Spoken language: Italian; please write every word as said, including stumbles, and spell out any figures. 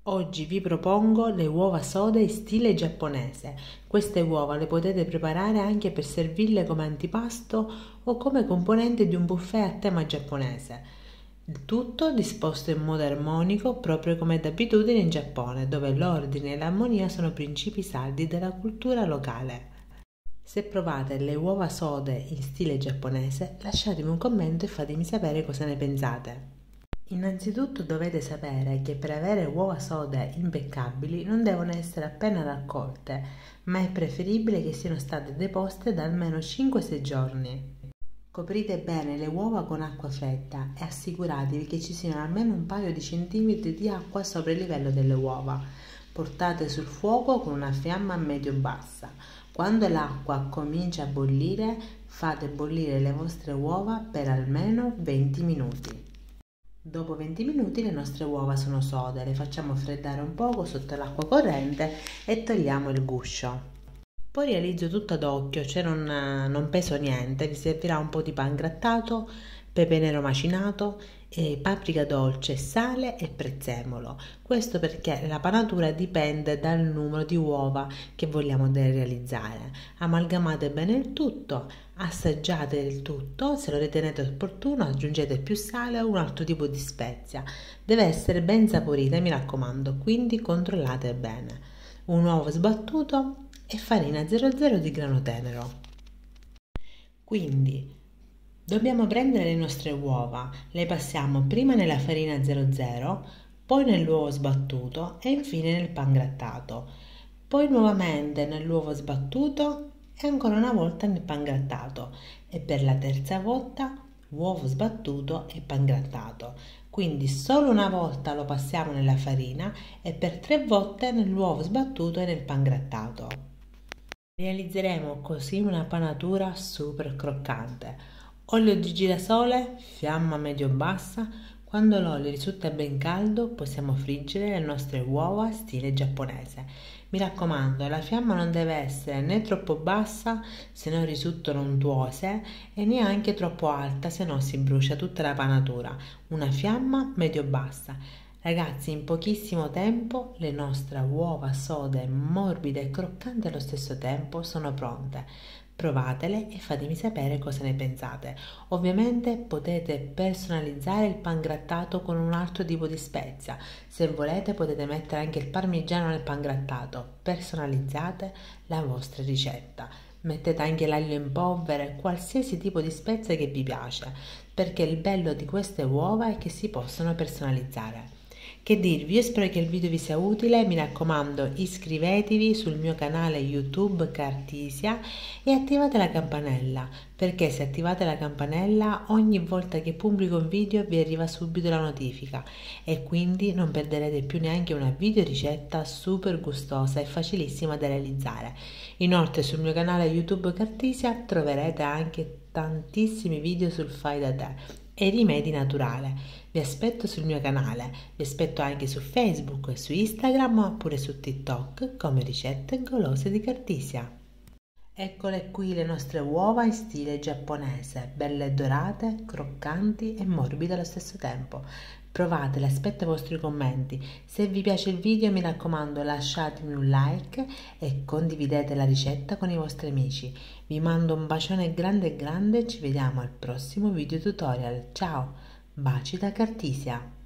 Oggi vi propongo le uova soda in stile giapponese. Queste uova le potete preparare anche per servirle come antipasto o come componente di un buffet a tema giapponese. Il tutto disposto in modo armonico, proprio come d'abitudine in Giappone, dove l'ordine e l'armonia sono principi saldi della cultura locale. Se provate le uova sode in stile giapponese, lasciatemi un commento e fatemi sapere cosa ne pensate. Innanzitutto dovete sapere che per avere uova sode impeccabili non devono essere appena raccolte, ma è preferibile che siano state deposte da almeno cinque sei giorni. Coprite bene le uova con acqua fredda e assicuratevi che ci siano almeno un paio di centimetri di acqua sopra il livello delle uova. Portate sul fuoco con una fiamma medio-bassa. Quando l'acqua comincia a bollire, fate bollire le vostre uova per almeno venti minuti. Dopo venti minuti le nostre uova sono sode, le facciamo freddare un poco sotto l'acqua corrente e togliamo il guscio. Poi realizzo tutto ad occhio, cioè non, non peso niente, vi servirà un po' di pan grattato, pepe nero macinato, e paprika dolce, sale e prezzemolo. Questo perché la panatura dipende dal numero di uova che vogliamo realizzare. Amalgamate bene il tutto, assaggiate il tutto, se lo ritenete opportuno aggiungete più sale o un altro tipo di spezia. Deve essere ben saporita, mi raccomando, quindi controllate bene. Un uovo sbattuto e farina zero zero di grano tenero. Quindi dobbiamo prendere le nostre uova, le passiamo prima nella farina zero zero, poi nell'uovo sbattuto e infine nel pan grattato, poi nuovamente nell'uovo sbattuto e ancora una volta nel pan grattato e per la terza volta uovo sbattuto e pan grattato. Quindi solo una volta lo passiamo nella farina e per tre volte nell'uovo sbattuto e nel pan grattato. Realizzeremo così una panatura super croccante. Olio di girasole, fiamma medio-bassa. Quando l'olio risulta ben caldo possiamo friggere le nostre uova stile giapponese. Mi raccomando, la fiamma non deve essere né troppo bassa se no risultano untuose e neanche troppo alta se no si brucia tutta la panatura. Una fiamma medio-bassa. Ragazzi, in pochissimo tempo le nostre uova sode, morbide e croccanti allo stesso tempo, sono pronte. Provatele e fatemi sapere cosa ne pensate. Ovviamente potete personalizzare il pan grattato con un altro tipo di spezia. Se volete potete mettere anche il parmigiano nel pan grattato. Personalizzate la vostra ricetta. Mettete anche l'aglio in polvere, qualsiasi tipo di spezia che vi piace, perché il bello di queste uova è che si possono personalizzare. Che dirvi, io spero che il video vi sia utile, mi raccomando iscrivetevi sul mio canale YouTube Cartisia e attivate la campanella, perché se attivate la campanella ogni volta che pubblico un video vi arriva subito la notifica e quindi non perderete più neanche una video ricetta super gustosa e facilissima da realizzare. Inoltre sul mio canale YouTube Cartisia troverete anche tantissimi video sul fai da te e rimedi naturali. Vi aspetto sul mio canale, vi aspetto anche su Facebook e su Instagram oppure su TikTok come ricette golose di Cartisia. Eccole qui le nostre uova in stile giapponese, belle dorate, croccanti e morbide allo stesso tempo. Provatele, aspetto i vostri commenti. Se vi piace il video mi raccomando lasciatemi un like e condividete la ricetta con i vostri amici. Vi mando un bacione grande grande e ci vediamo al prossimo video tutorial. Ciao, baci da Cartisia!